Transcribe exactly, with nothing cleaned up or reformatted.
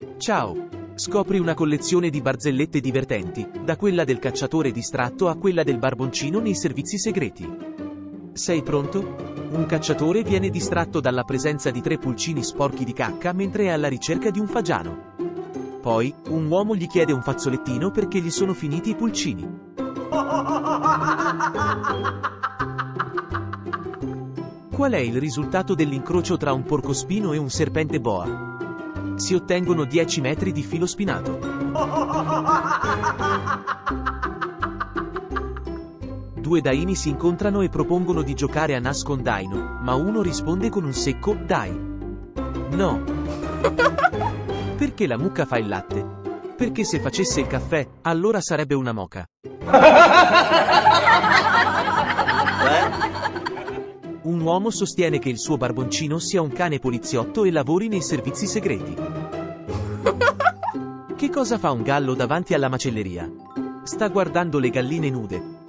Ciao! Scopri una collezione di barzellette divertenti, da quella del cacciatore distratto a quella del barboncino nei servizi segreti. Sei pronto? Un cacciatore viene distratto dalla presenza di tre pulcini sporchi di cacca mentre è alla ricerca di un fagiano. Poi, un uomo gli chiede un fazzolettino perché gli sono finiti i pulcini. Qual è il risultato dell'incrocio tra un porcospino e un serpente boa? Si ottengono dieci metri di filo spinato. Due daini si incontrano e propongono di giocare a nascondaino, ma uno risponde con un secco dai. No. Perché la mucca fa il latte? Perché se facesse il caffè, allora sarebbe una moca. Un uomo sostiene che il suo barboncino sia un cane poliziotto e lavori nei servizi segreti. Che cosa fa un gallo davanti alla macelleria? Sta guardando le galline nude.